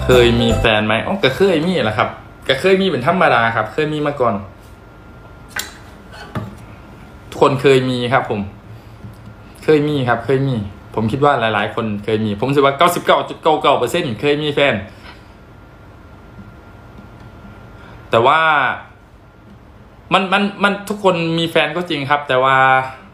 เคยมีแฟนไหมอ๋อก็เคยมีแหละครับก็เคยมีเป็นธรรมดาครับเคยมีมาก่อนคนเคยมีครับผมเคยมีครับเคยมีผมคิดว่าหลายๆคนเคยมีผมคิดว่า99.99%เคยมีแฟนแต่ว่ามันทุกคนมีแฟนก็จริงครับแต่ว่า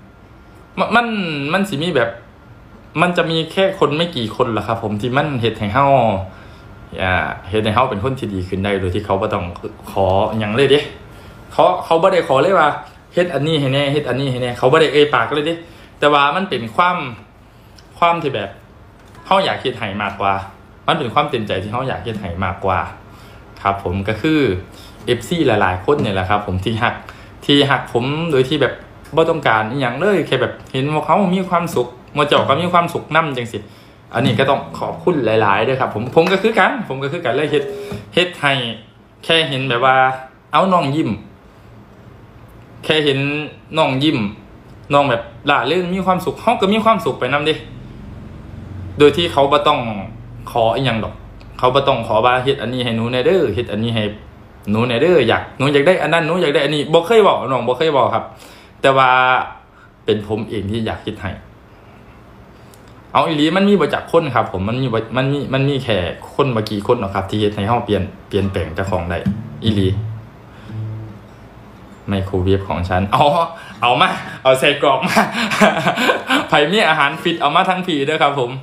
มันสิมีแบบมันจะมีแค่คนไม่กี่คนแหละครับผมที่มันเฮ็ดให้เฮาเฮ็ดให้เฮาเป็นคนที่ดีขึ้นได้โดยที่เขาบ่ต้องขอหยังเลยเด้เขาบ่ได้ขอเลยว่าเฮ็ดอันนี้ให้แน่เฮ็ดอันนี้ให้แน่เขาบ่ได้เอ่ยปากเลยเด้แต่ว่ามันเป็นความที่แบบเฮาอยากเฮ็ดให้มากกว่ามันเป็นความเต็มใจที่เฮาอยากเฮ็ดให้มากกว่าครับผมก็คือ FC หลายๆคนเนี่ยแหละครับผมที่หักผมโดยที่แบบบ่ต้องการอีหยังเลยแค่แบบเห็นว่าเขามีความสุขมาเจ้าก็มีความสุขนำจังซี่อันนี้ก็ต้องขอบคุณหลายๆด้วยครับผมก็คือกันเลยเฮ็ดให้แค่เห็นแบบว่าเอาน้องยิ้มแค่เห็นน้องยิ้มน้องแบบล่าเริงมีความสุขเฮาก็มีความสุขไปนำดิโดยที่เขาบ่ต้องขออีหยังดอกเขาบ่ต้องขอว่าเฮ็ดอันนี้ให้หนูแน่เด้อเฮ็ดอันนี้ให้หนูแน่เด้อหนูอยากได้อันนั้นหนูอยากได้อันนี้บ่เคยบอกน้องบ่เคยบอกครับแต่ว่าเป็นผมเองที่อยากคิดให้เอาอีหลีมันมีบ่จักคนครับผมมันมีแค่คนบ่กี่คนหรอกครับที่เฮ็ดให้เฮาเปลี่ยนแปลงเจ้าของได้อีหลีไมโครเวฟของฉันเอามาเอาใส่กรอกมาไผมีอาหารฟิตเอามาทั้งผีเด้อครับผม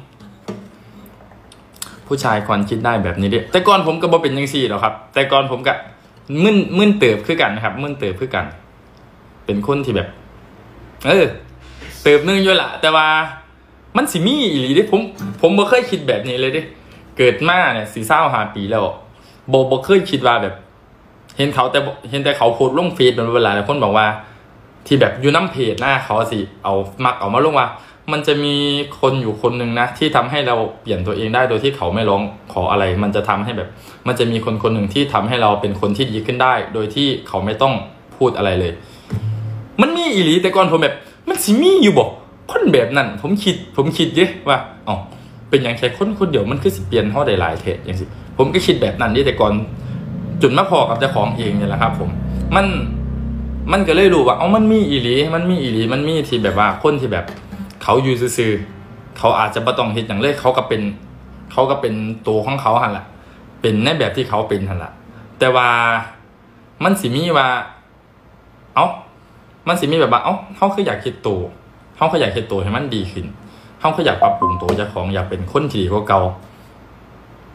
ผู้ชายควรคิดได้แบบนี้ดิแต่ก่อนผมก็บ่เป็นจังซี่หรอกครับแต่ก่อนผมก็มึนเติบคือกันครับมึนเติบคือกันเป็นคนที่แบบเติบนึงอยู่ละแต่ว่ามันสิมีอีหลีดิผมบ่เคยคิดแบบนี้เลยดิเกิดมาเนี่ย45ปีแล้วบ่เคยคิดว่าแบบเห็นแต่เขาโพสต์ลงเฟซเป็นเวลาแล้วคนบอกว่าที่แบบอยู่น้ำเพจหน้าเขาสิเอามาลงว่ามันจะมีคนอยู่คนนึงนะที่ทำให้เราเปลี่ยนตัวเองได้โดยที่เขาไม่ร้องขออะไรมันจะทำให้แบบมันจะมีคนหนึ่งที่ทำให้เราเป็นคนที่ดีขึ้นได้โดยที่เขาไม่ต้องพูดอะไรเลยมันมีอีหลีแต่ก่อนผมแบบมันสิมีอยู่บ่คนแบบนั้นผมคิดเยอะว่าเป็นอย่างแค่คนเดียวมันคือสิเปลี่ยนเฮาได้หลายเทศอย่างสิผมก็คิดแบบนั้นแต่ก่อนจนมาพอกับเจ้าของเองเนี่ยแหละครับผมมันก็เลยรู้ว่ามันมีอีหลีมันมีที่แบบว่าคนที่แบบเขาอยู่ซื่อๆเขาอาจจะบ่ต้องเฮ็ดหยังเลยเขาก็เป็นตัวของเขาหั่นล่ะเป็นในแบบที่เขาเป็นหั่นล่ะแต่ว่ามันสิมีว่ามันสิมีแบบว่าเฮาคืออยากเฮ็ดตัวให้มันดีขึ้นเฮาคืออยากปรับปรุงตัวเจ้าของอยากเป็นคนที่ดีกว่าเก่า